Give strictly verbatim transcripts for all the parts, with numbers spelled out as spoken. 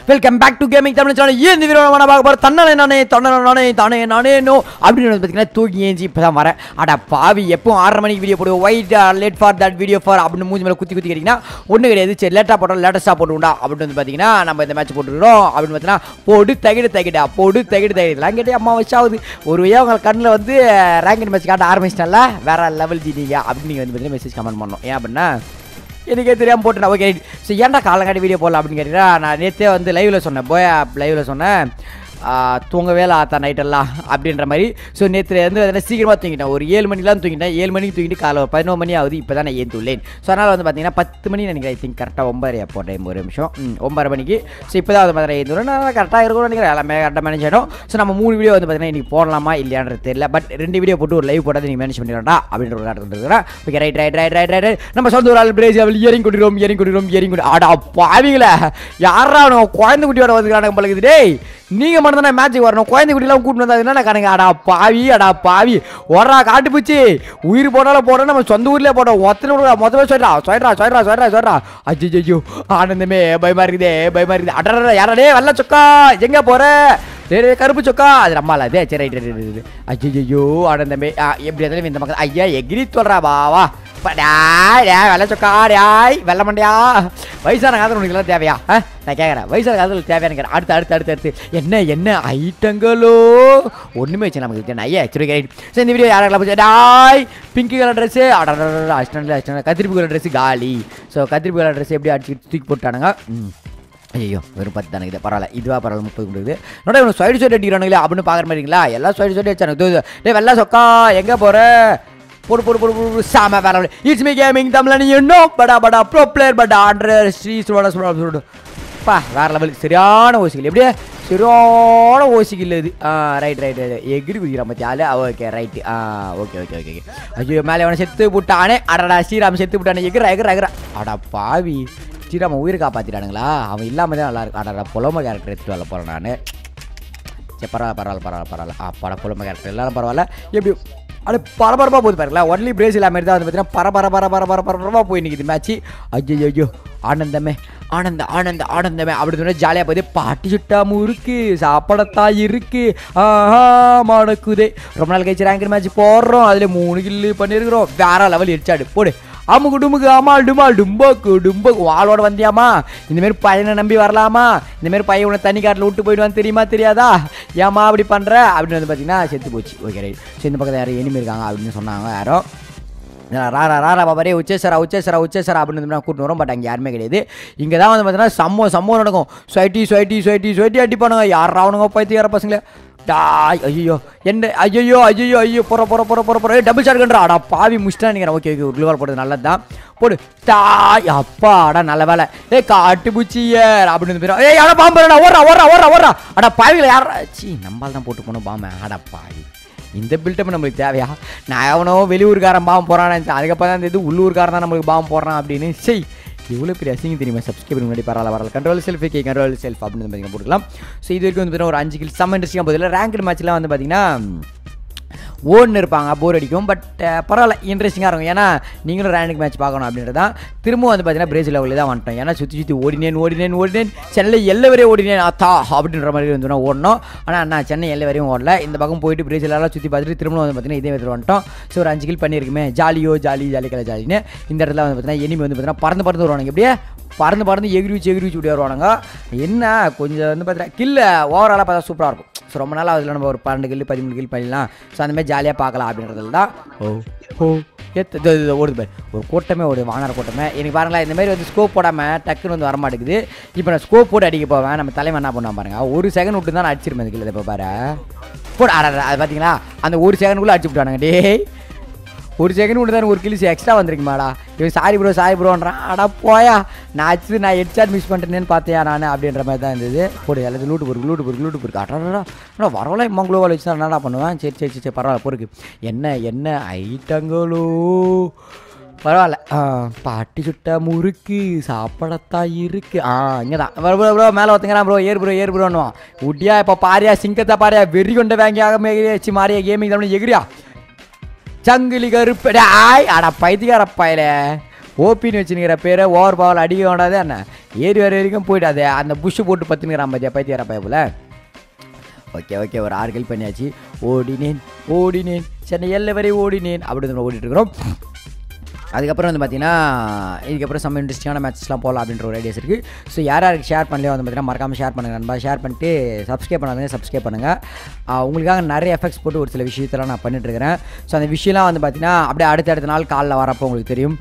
Welcome back to gaming Tamil channel. இந்த video நம்ம பார்க்க போறோம் தன்னே நானே தன்னே நானே தானே நானே நோ அப்படின்னு பார்த்தீங்கன்னா தூக்கி ஏஞ்சி இப்போ தான் வரேன். அட பாவி எப்போ ஆறரை மணிக்கு வீடியோ போடுவோம், wait late for that video for அப்படின்னு மூஞ்சி மேலே குத்தி குத்தி கேட்டிங்கன்னா ஒன்றும் கிடையாது. சரி லேட்டாக போட்டோம் லேட்டஸ்ட்டாக போட்டுவிண்டா அப்படின்னு வந்து பார்த்தீங்கன்னா நம்ம இந்த மேட்ச் போட்டுக்கிறோம் அப்படின்னு பார்த்தீங்கன்னா போடு தகிடு தகிடா போடு தகிடு தகிடலாம் கேட்டே அம்மா வச்சாவது ஒரு வழியாக உங்கள் கண்ணில் வந்து ரேங்கிங் மேட்ச் காட்ட ஆரம்பிச்சிட்டல வேற லெவல் ஜிடிங்க அப்படின்னு நீங்கள் வந்து பார்த்தீங்கன்னா மெசேஜ் கமெண்ட் பண்ணணும். ஏன் அப்படின்னா எனக்கே தெரியாமல் போட்டுனா ஓகே. ஸோ ஏன்டா காலங்காட்டி வீடியோ போடலாம் அப்படின்னு கேட்டீங்கன்னா நான் நேற்றே வந்து லைவில் சொன்னேன், போய் லைவில் சொன்னேன் தூங்கவே இல்லை ஆத்தா நைட்டெல்லாம் அப்படின்ற மாதிரி. ஸோ நேற்று வந்து அதனால் சீக்கிரமாக தூங்கிட்டேன், ஒரு ஏழு மணிலாம் தூங்கிட்டேன். ஏழு மணிக்கு தூங்கிட்டு காலை ஒரு பதினோரு மணி ஆகுது இப்போ தான் நான் ஏந்துள்ளேன். ஸோ அதனால் வந்து பார்த்தீங்கன்னா பத்து மணி நினைக்கிறேன், ஐ திங்க் கரெக்டாக ஒம்பது அப்போ டைம் ஒரு நிமிஷம் ஒம்பது மணிக்கு. ஸோ இப்போ தான் வந்து பார்த்தீங்கன்னா ஏந்துள்ளேன். நான் கரெக்டாக இருக்கும்னு நினைக்கிறேன், எல்லாமே கரெக்டாக மேனேஜ் ஆகிடும். ஸோ நம்ம மூணு வீடியோ வந்து பார்த்தீங்கன்னா இன்றைக்கி போடலாமா இல்லையான்றது தெரியல, பட் ரெண்டு வீடியோ போட்டு ஒரு லைவ் போட்டால் நீங்கள் மேனேஜ் பண்ணிடுறா அப்படின்ற ஒரு காட்டு இருக்கிறேன். Okay right right right right right நம்ம சொந்த ஒரு ஆள் பிரேஸ் அவள் இயரிங் கொண்டிருக்கோம் இயரிங் கொண்டிருக்கோம் இயரிங் கொண்டு ஆடா பாவிங்களே யாரா அவனுங்க குழந்தை குட்டியோட வந்துக்கிறானுங்க பழகுது. டேய் நீங்கள் மட்டும் தானே மேட்சுக்கு வரணும், குழந்தை குட்டிலாம் கூப்பிட்டு வந்தா என்ன கணக்கு. அடா பாவி அடா பாவி ஒரா காட்டு பூச்சி உயிர் போட்டாலும் போட நம்ம சொந்த ஊர்லேயே போட்டோம். ஒத்தனை மொத்தமே சொல்றா சொல்றா சொல்றா சொல்றா சொல்றா அஜி ஐயோ ஆனந்தமே பயமா இருக்குதே பயமா இருக்குது. அடரா யாரடே வெள்ள சொக்கா எங்கே போற சரி கருப்பு சொக்கா அது நம்மள அதே சரி ரைட் ரைட் அஜி ஐயோ ஆனந்தமே எப்படி இருந்தாலும் இந்த மக்கள் ஐயா எகிரி சொல்றா பாவா வெள்ள சொக்கா டேய் வெள்ள மண்டியா வயசான காதல் உனக்கு தேவையா நான் கேட்குறேன், வயசான காதல் தேவையானு கேட்குறேன். அடுத்து அடுத்து அடுத்து அடுத்து என்ன என்ன ஐட்டங்களோ ஒன்றுமே வச்சு நமக்கு ஐயா சரி ரைட். சரி இந்த வீடியோ யாரெல்லாம் போச்சு டாய் பிங்க் கலர் ட்ரெஸ்ஸு அஸ்டன்ல அஸ்டன் கத்திரிப்பு கலர் ட்ரெஸ்ஸு காலி. ஸோ கத்திரிப்பு கலர் ட்ரெஸ் எப்படி அடிச்சு தூக்கி போட்டானுங்க. ம் ஐயோ வெறும் பத்து தானே இது பரவாயில்ல, இதுவாக பரவாயில்ல முப்பது கொடுக்குது. நோட இவங்க சைடு சைடு அடிக்கிறானுங்களே அப்படின்னு பார்க்குற மாதிரிங்களா எல்லாம் சைடு சைடு வச்சானுங்க. டே வெள்ளா சொக்கா எங்கே போகிற போடு போடு போடு போடு சாம வேற இட்ஸ் மீ கேமிங் தமிழ் நீ இன்னும் படா படா ப்ரோ பிளேயர் பட் ஆண்ட்ரே ஸ்ரீ சுட சுட பா வேற லெவலுக்கு சரியான ஓசிக்கல் எப்படியே சரியான ஓசிக்கல் இது. ஆ ரைட் ரைட் ரைட் எகிரி குதிக்கிறான் பற்றி ஆளு ஓகே ரைட்டு. ஆ ஓகே ஓகே ஓகே ஐயோ மேலே அவனை செத்து விட்டானே அடடா ஸ்ரீராம் செத்து விட்டானே எகிரா எகிரா எகிரா அடா பாவி ஸ்ரீராம் உயிரை காப்பாற்றிட்டானுங்களா. அவன் இல்லாமல் தான் நல்லா இருக்கு. அடடா புலம கேரக்டர் எடுத்துட்டு வரல போகிறேன் நான். சரி பரவாயில்ல பரவாயில்ல பரவாயில்ல பரவாயில்ல ஆ பட புலம கேரக்டர் எல்லாரும் பரவாயில்ல. எப்படி அது பரபரப்பாக போகுது பாருங்களா. ஒன்லி பிரேசில் மாதிரி தான் வந்து பார்த்தீங்கன்னா பரபர பர பர பர பரபரப்பாக போய் நிற்கிது மேட்ச்சு. ஐயோ ஐயோ ஆனந்தமே ஆனந்த ஆனந்த ஆனந்தமே அப்படி சொன்னால் ஜாலியாக போகுது. பாட்டி சுட்டாமல் இருக்குது சாப்பிடத்தான் இருக்குது ஆஹா மணக்குதே. ரொம்ப நாள் கழிச்சு ரேங்கர் மேட்ச் போடுறோம், அதில் மூணு கில்லு பண்ணியிருக்கிறோம். வேற லெவல் எரிச்சாடு போடு அமுக்கு டுமுக்கு அமால் டுமால் டும்போக்கு டும்போக்கு வாளோட வந்தியாமா இந்தமாரி பையனை நம்பி வரலாமா, இந்தமாரி பையன் உன்னை தண்ணி காட்டில் விட்டு போயிடுவான்னு தெரியுமா தெரியாதா ஏமா அப்படி பண்ணுற அப்படின்னு வந்து பார்த்தீங்கன்னா செத்து போச்சு. Okay right. ஸோ இந்த பக்கத்தில் யாரும் எனிமி இருக்காங்க அப்படின்னு சொன்னாங்க யாரோ ராரா ராரா பாபாரே உச்சேசரா உச்சேசரா உச்சேசரா அப்படின்னு கூப்பிட்டு வரும். பட் அங்கே யாருமே கிடையாது. இங்கே தான் வந்து பார்த்தீங்கன்னா சம்பவம் சம்பவம் நடக்கும். சொயிட்டி சொயிட்டி சொயிட்டி சொயிட்டி அடிப்பானுங்க யார் ஆகணுங்க பைத்தியார பசங்களே டாய் ஐயோ என்ன ஐயோ ஐயோ ஐயோ போகிற போகிற போகிற போகிற போகிற டபுள் ஷாட்கன்றா அடா பாவி முடிச்சிட்டா நினைக்கிறேன். ஓகே ஓகே ஒரு குளுவால் போடுறது நல்லது தான் போடு டாய் அப்பா அடா நல்ல வேலை. ஏ காட்டு பூச்சியர் அப்படின்னு போயிடும். ஏய் அடா பாம்பு ஓடுறா ஓடுறா ஓடுறா ஓடுறா அடா பாவிகளை யாரா சி நம்மளால் தான் போட்டு போனோம் பாம்பு. அடா பாவி இந்த பில்டப் நம்மளுக்கு தேவையா? நான் எவனோ வெளியூர்காரன் பாம்பு போகிறான்னு அதுக்கப்புறம் தான் இது உள்ளூர்காரன் தான் நம்மளுக்கு பாம்பு போடுறான் அப்படின்னு. சரி எவ்வளோ பெரிய அசிங்க தெரியுமா? சப்ஸ்கிரைப் முன்னாடி பரவாயில்ல வரல கண்ட்ரோல் செல்ஃப் கே கண்ட்ரோல் செல்ஃப் அப்படின்னு பார்த்தீங்கன்னா போட்டுக்கலாம். ஸோ இது வரைக்கும் வந்து பார்த்தீங்கன்னா ஒரு அஞ்சு கில் செம்ம இன்ட்ரெஸ்டிங்காக போதில்லை. ரேங்க்டு மேட்ச்லாம் வந்து பார்த்தீங்கன்னா ஓடுன்னு இருப்பாங்க போர் அடிக்கும். பட் பரவாயில்ல இன்ட்ரெஸ்டிங்காக இருக்கும். ஏன்னா நீங்களும் ரேங்க் மேட்ச் பார்க்கணும் அப்படின்றது தான். திரும்ப வந்து பார்த்தீங்கன்னா பிரேசில் லெவலில் தான் வந்துட்டோம். ஏன்னா சுற்றி சுற்றி ஓடினேன் ஓடினேன் ஓடினேன் சென்னை எல்லை வரையும் ஓடினேன் அத்தா அப்படின்ற மாதிரி வந்து ஓடணும். ஆனால் நான் சென்னை எல்லை வரையும் ஓடல. இந்த பக்கம் போயிட்டு பிரேசிலெல்லாம் சுற்றி பார்த்துட்டு திரும்ப வந்து பார்த்தீங்கன்னா இதே விதத்தில் வந்துட்டோம். ஸோ ஒரு அஞ்சு கில் பண்ணியிருக்குமே ஜாலியோ ஜாலி ஜாலி கலை ஜாலின்னு இந்த இடத்துல வந்து பார்த்தீங்கன்னா எனிமி வந்து பார்த்தீங்கன்னா பறந்து பறந்து வருவானுங்க. எப்படியே பறந்து பறந்து எகிரி வச்சு எகிரி வச்சு இப்படி வருவானுங்க. என்ன கொஞ்சம் வந்து பார்த்தீங்கன்னா கில்ல ஓவராலாக பார்த்தா சூப்பராக இருக்கும். ஸோ ரொம்ப நாள் அதில் நம்ம ஒரு பன்னெண்டு கில் பதிமூணு கில் பண்ணிடலாம். ஸோ அந்தமாதிரி ஜாலியாக பார்க்கலாம் அப்படின்றதுல தான் ஓ ஓ எத்து ஓடுது பாரு ஒரு கூட்டமே ஓடுது வானர கூட்டமே. எனக்கு பாருங்களா இந்தமாரி வந்து ஸ்கோப் போடாமல் டக்குன்னு வந்து வரமாட்டேங்குது. இப்போ நான் ஸ்கோப் போட்டு அடிக்க போவேன். நம்ம தலைமை என்ன பண்ணால் பாருங்கள் ஒரு செகண்ட் விட்டு தான் நான் அடிச்சிருப்பேன் இந்த கில்ல. இப்போ பாரு போட அட அது பார்த்தீங்களா அந்த ஒரு செகண்டுக்குள்ளே அடிச்சு விட்டானுங்க. டே ஒரு செகண்ட் விட்டு தான் ஒரு கிலிஸ் எக்ஸ்ட்ரா வந்துருக்குமாடா. இவன் சாரி ப்ரோ சாரி ப்ரோன்றான். அடா போயா நான் ஆச்சு நான் ஹெட்ஷாட் மிஸ் பண்ணிட்டேன்னு பார்த்தியா நான் அப்படின்ற மாதிரி தான் இருந்தது. போடு எல்லாத்தையும் லூட்டு பொருக்கு லூட்டு பொருக்கு லூட்டு பொருக்கு அடா ஆனால் வரவெல்லாம் இம்மா குளோவால் வச்சு தான் என்னடா பண்ணுவேன். சரி சரி சரி பரவாயில்ல பொருக்கு என்ன என்ன ஐட்டங்களோ பரவாயில்ல. பாட்டி சுட்டா முறுக்கு சாப்பிடத்தான் இருக்கு. ஆ இங்கே தான் ப்ரோ ப்ரோ மேலே ஒருத்தங்கிறான் ப்ரோ ஏர் ப்ரோ ஏர் ப்ரோன்னுவான். உட்டியா இப்போ பாரியா சிங்கத்தை பாரியா வெறி கொண்ட வாங்கியாக எகிரியாச்சு மாறியா கேமிங் தமிழ் எகிரியா சங்கிலி கருப்படாய் அடா பைத்தியார பையல ஓபின்னு வச்சுக்கிற பேரை ஓவர் பால் அடிக்க வேண்டாதே என்ன ஏறி வர வரைக்கும் போயிட்டாது அந்த புஷ்ஷு போட்டு பத்துனுங்கிறான் பத்தியா பைத்தியார பயப்புல ஓகே ஓகே ஒரு ஆறு கேள்வி பண்ணியாச்சு ஓடினேன் ஓடினேன் சென்னை எல்லை வரை ஓடினேன் அப்படின்னு ஓடிட்டுருக்குறோம் அதுக்கப்புறம் வந்து பார்த்தீங்கன்னா இதுக்கப்புறம் சம் இன்ட்ரெஸ்டிங்கான மேட்ச்ஸ்லாம் போகலாம் அப்படின்ற ஒரு ஐடியாஸ் இருக்குது ஸோ யார் யாருக்கு ஷேர் பண்ணலையோ வந்து பார்த்தீங்கன்னா மறக்காமல் ஷேர் பண்ணுங்கள் நண்பா ஷேர் பண்ணிட்டு சப்ஸ்கிரைப் பண்ணாதீங்க சப்ஸ்கிரைப் பண்ணுங்கள் உங்களுக்காக நிறைய எஃபெக்ட்ஸ் போட்டு ஒரு சில விஷயத்தெல்லாம் நான் பண்ணிட்டுருக்கிறேன் ஸோ அந்த விஷயம்லாம் வந்து பார்த்தீங்கன்னா அப்படியே அடுத்த அடுத்த நாள் காலில் வரப்போ உங்களுக்கு தெரியும்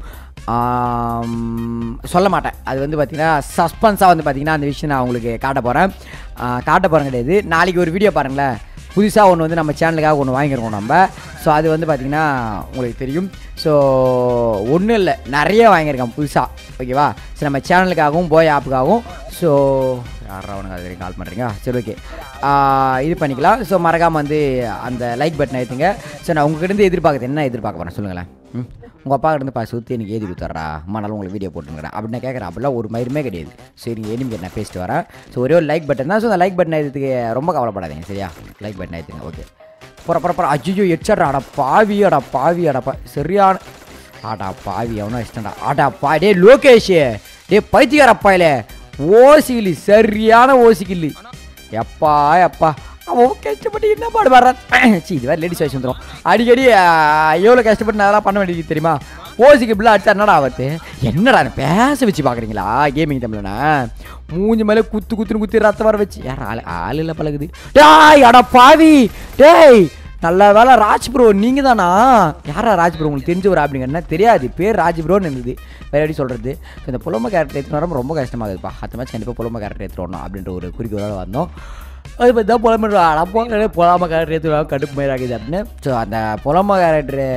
சொல்ல மாட்டேன் அது வந்து பார்த்திங்கன்னா சஸ்பென்ஸாக வந்து பார்த்திங்கன்னா அந்த விஷயம் நான் உங்களுக்கு காட்ட போகிறேன் காட்ட போகிறேன் கிடையாது நாளைக்கு ஒரு வீடியோ பாருங்களேன் புதுசாக ஒன்று வந்து நம்ம சேனலுக்காக ஒன்று வாங்கியிருக்கோம் நம்ம ஸோ அது வந்து பார்த்திங்கன்னா உங்களுக்கு தெரியும் ஸோ ஒன்றும் இல்லை நிறைய வாங்கியிருக்கேன் புதுசாக ஓகேவா ஸோ நம்ம சேனலுக்காகவும் போய் ஆப்புக்காகவும் ஸோ யாரா அவனுக்கு அது வரைக்கும் கால் பண்ணுறீங்க சரி ஓகே இது பண்ணிக்கலாம் ஸோ மறக்காமல் வந்து அந்த லைக் பட்டனை ஏற்றுங்க ஸோ நான் உங்கள்கிட்ட எதிர்பார்க்குறது என்ன எதிர்பார்க்க போகிறேன் சொல்லுங்களேன் ம் உங்கள் அப்பா கிட்ட பா சுற்றி எனக்கு ஏதி கொடுத்துட்றா அம்மா நாளும் உங்களுக்கு வீடியோ போட்டுங்கிறேன் அப்படின்னு கேட்குறேன் அப்படிலாம் ஒரு மயிருமே கிடையாது சரி எனிமே நான் பேசிட்டு வரேன் ஸோ ஒரே ஒரு லைக் பட்டன் தான் ஸோ அந்த லைக் பட்டன் எடுத்துக்கு ரொம்ப கவலைப்படாதீங்க சரியா லைக் பட்டன் எடுத்துங்க ஓகே போகிற போகிற போகிற அஜிஜோ எச்சடா அடா பாவி அடா பாவி அடப்பா சரியான ஆடா பாவி அவனா இஷ்டம்டா ஆடா பா டே லோகேஷ் டே பைத்தியாரப்பாயில ஓசிக்கில்லி சரியான ஓசிக்கில்லி எப்பா எப்பா அவன் கஷ்டப்பட்டு என்ன பாடு வர்றான் சி இது வேறு லேடிஸ் வாய்ஸ் வந்துடும் அடிக்கடி எவ்வளோ கஷ்டப்பட்டு நான் அதெல்லாம் பண்ண வேண்டியது தெரியுமா ஓசிக்கு இப்படிலாம் அடிச்சா என்னடா ஆகுது என்னடா பேச வச்சு பார்க்குறீங்களா கேமிங் டைம்லண்ணா மூஞ்சி மேலே குத்து குத்துன்னு குத்தி ரத்த வர வச்சு யார் ஆள் ஆள் இல்லை பழகுது டேய் அடா பாவி டேய் நல்ல வேலை ராஜ் ப்ரோ நீங்கள் தானா யாரா ராஜ் ப்ரோ உங்களுக்கு தெரிஞ்சவர் அப்படிங்கன்னா தெரியாது பேர் ராஜ் ப்ரோன்னு இருந்தது வேறு எப்படி சொல்கிறது இந்த புலம்ப கேரக்டர் எடுத்துகிட்டு வர ரொம்ப கஷ்டமாகுதுப்பா அடுத்த மேட்ச் கண்டிப்பாக புலம்ப கேரக்டர் எடுத்துகிட்டு வரணும் அப்படின்ற ஒரு குறிக்கோளோட வந்தோம் அது பற்றி தான் புலம்பு அப்போ புலம்ப கேரக்டர் எடுத்துகிட்டு கடுப்பு மாதிரி ஆகுது அப்படின்னு ஸோ அந்த புலம்ப கேரக்டரு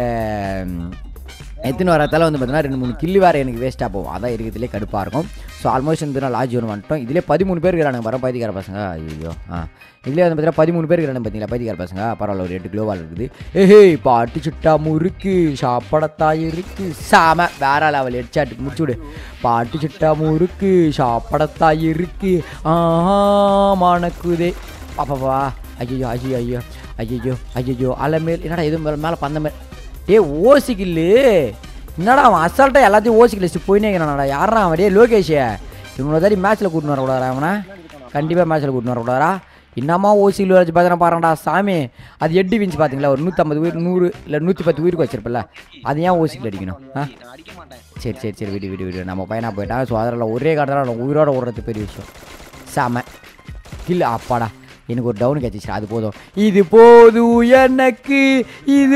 எத்தனை வரத்தால் வந்து பார்த்தீங்கன்னா ரெண்டு மூணு கில்லி வேறு எனக்கு வேஸ்ட்டாக போகும் அதான் இருக்கிறதுலே கடுப்பாக இருக்கும் ஸோ ஆல்மோஸ்ட் வந்து நான் லாஜ் ஒன்று வந்துட்டோம் இதிலே பதிமூணு பேர் இருக்கிறாங்க வர பைத்தியக்கார பசங்க ஐயோ ஆ இதிலே வந்து பார்த்தீங்கன்னா பதிமூணு பேர் இருக்கிறாங்க பார்த்தீங்களா பைத்தியக்கார பசங்க பரவாயில்ல ஒரு எட்டு கிலோவால் இருக்குது ஏஹே பாட்டு சுட்டா முறுக்கு சாப்படத்தாய் இருக்கு சாம வேற லெவல் ஹெட்ஷாட் முடிச்சு விடு பாட்டு சுட்டா முறுக்கு சாப்படத்தாய் இருக்கு ஆஹா மணக்குதே பாப்பாப்பா ஐயோ ஐயோ ஐயோ ஐயோ ஐயோ அலமேல் என்னடா எதுவும் மேலே மேலே பந்த மேல் ஏ ஓசிக்கில்லு என்னடா அவன் அசால்ட்டாக எல்லாத்தையும் ஓசிக்கில் போயினே இருக்கிறான்டா யாரா அவன் டே லோகேஷ் இவனோட தாடி மேட்ச்சில் கூட்டின்னு வரக்கூடாதா அவனை கண்டிப்பாக மேட்ச்சில் கூட்டின்னு வரக்கூடாதா என்னம்மா ஓசிக்கில் வச்சு பார்த்தா பாருடா சாமி அது எட்டு விஞ்சி பார்த்தீங்களா ஒரு நூற்றம்பது உயிர் நூறு இல்லை நூற்றி பத்து உயிருக்கு வச்சிருப்பில்ல அது ஏன் ஓசிக்கில் அடிக்கணும் ஆ சரி சரி சரி வீடு வீடு வீடு நம்ம பையனாக போயிட்டான் ஸோ அதில் ஒரே காலத்தில் உயிரோட ஓடுறது பெரிய விஷயம் சாம இல்லை அப்பாடா எனக்கு ஒரு டவுன் கிடச்சிச்சு அது போதும் இது போதும் எனக்கு இது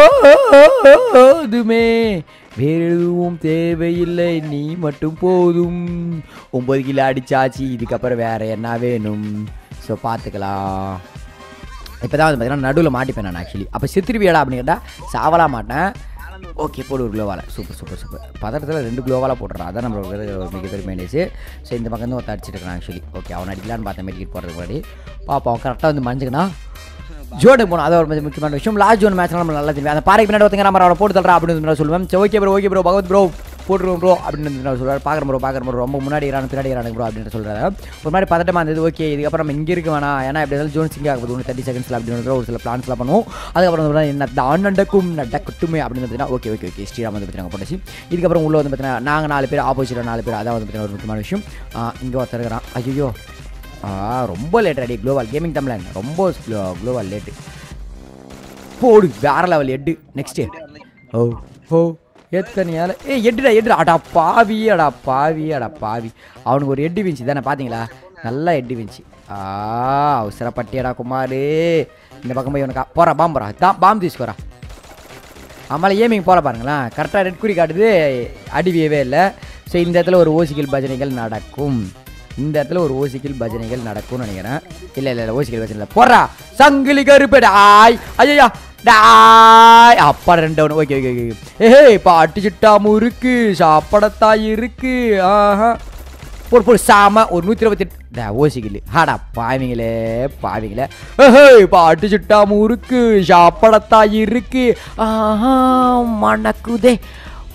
போதுமே வேறு எதுவும் தேவையில்லை நீ மட்டும் போதும் ஒம்பது கிலோ அடிச்சாச்சு இதுக்கப்புறம் வேறு என்ன வேணும் ஸோ பார்த்துக்கலாம் இப்போ தான் வந்து பார்த்தீங்கன்னா நடுவில் மாட்டிப்பேன் நான் ஆக்சுவலி அப்போ சித்திருவியடா அப்படின்னு கேட்டால் சாவலாம் மாட்டேன் ஓகே போடு ஒரு குளோவால் சூப்பர் சூப்பர் சூப்பர் பதட்டத்தில் ரெண்டு குளோவால் போட்டுறான் அதான் நம்மளோட ஒரு மிகப்பெரிய மைனஸு ஸோ இந்த பக்கம் வந்து ஒருத்த அடிச்சிருக்கான் ஆக்சுவலி ஓகே அவன் அடிக்கலான்னு பார்த்தேன் மெடிக்கெட் போடுறதுக்கு முன்னாடி பாப்பா கரெக்டாக வந்து மஞ்சுக்கண்ணா ஜோடு போகணும் அது ஒரு முக்கியமான விஷயம் லாஸ்ட் ஜோன் மேட்ச் நம்ம நல்லா தெரியும் அந்த பாறைக்கு பின்னாடி ஒருத்தங்க நம்ம அவனை போட்டு தரா அப்படின்னு சொல்லுவேன் சரி okay bro okay bro Bhagwat bro போட்டுருவோம் ப்ரோ அப்படின்னு நான் சொல்லுவார் பார்க்குற ப்ரோ பார்க்குற ப்ரோ ரொம்ப முன்னாடி இறானு பின்னாடி இறானு ப்ரோ அப்படின்னு சொல்கிறாரு ஒரு மாதிரி பதட்டமாக இருந்தது ஓகே இதுக்கப்புறம் நம்ம இங்கே இருக்க வேணாம் ஏன்னா எப்படி இருந்தாலும் ஜோன் சிங் ஆகுது ஒன்று தேர்ட்டி செகண்ட்ஸில் அப்படின்னு ஒரு சில பிளான்ஸ்லாம் பண்ணுவோம் அதுக்கப்புறம் என்ன தான் நடக்கும் நடக்கட்டுமே அப்படின்னு பார்த்தீங்கன்னா ஓகே ஓகே ஓகே ஸ்ரீராம் வந்து பார்த்தீங்கன்னா போட்டுச்சு இதுக்கப்புறம் உள்ள வந்து பார்த்தீங்கன்னா நாங்கள் நாலு பேர் ஆப்போசிட்டில் நாலு பேர் அதான் வந்து பார்த்தீங்கன்னா ஒரு முக்கியமான விஷயம் இங்கே ஒருத்தர் இருக்கிறான் ஐயோ ரொம்ப லேட் அடி குளோவால் கேமிங் தமிழன் ரொம்ப குளோவால் லேட்டு போடு வேற லெவல் எட்டு நெக்ஸ்ட்டு ஓ ஓ எத்தனையால ஏ எட்டுடா எட்டுடா அடா பாவி அடா பாவி அடா பாவி அவனுக்கு ஒரு எட்டு விஞ்சி தானே பார்த்தீங்களா நல்லா எட்டு விஞ்சி ஆ அவசரப்பட்டியடா குமார் இந்த பக்கம் போய் உனக்கா போகிறா பாம்பு போகிறா தான் பாம்பு தீஸ்கோரா ஆமாம் ஏமிங் போகிற பாருங்களேன் கரெக்டாக ரெட் குறி காட்டுது அடிவியவே இல்லை ஸோ இந்த இடத்துல ஒரு ஓசிக்கல் பஜனைகள் நடக்கும் இந்த இடத்துல ஒரு ஓசிக்கல் பஜனைகள் நடக்கும்னு நினைக்கிறேன் இல்லை இல்லை இல்லை ஓசிக்கல் பஜனை இல்லை போடுறா சங்கிலி கருப்பு டாய் ஐயா டாய் அப்பா ரெண்டு ஒன்று ஓகே ஓகே ஓகே ஏஹே பாட்டு சிட்டா முறுக்கு சாப்படத்தாய் இருக்கு ஆஹா போடு போடு சாம ஒரு நூற்றி இருபத்தி எட்டு ஓசிக்கல் ஹாடா பாவிங்களே பாவிங்களே ஏஹே பாட்டு சிட்டா முறுக்கு சாப்படத்தாய் இருக்கு ஆஹா மணக்குதே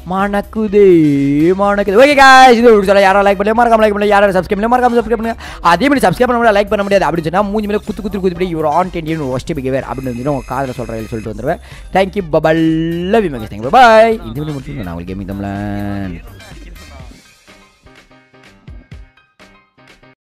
மணக்குதே மணக்குது. ஓகே गाइस இது ஒரு சொல்ல யாரா லைக் பண்ணல மறக்காம லைக் பண்ணல யாரா சப்ஸ்கிரைப் பண்ணல மறக்காம சப்ஸ்கிரைப் பண்ணுங்க. அதே மாதிரி சப்ஸ்கிரைப் பண்ண முடியாது லைக் பண்ண முடியாது அப்படி சொன்னா மூஞ்சி மேல குத்து குத்து குத்து you on ten you worst behaviour அப்படி வந்து உங்க காதுல சொல்றேன் சொல்லிட்டு வந்துருவேன். Thank you bye bye love you guys. Thank you bye bye. இந்த வீடியோ முடிச்சு நான் உங்களுக்கு கேமிங் தமிழன்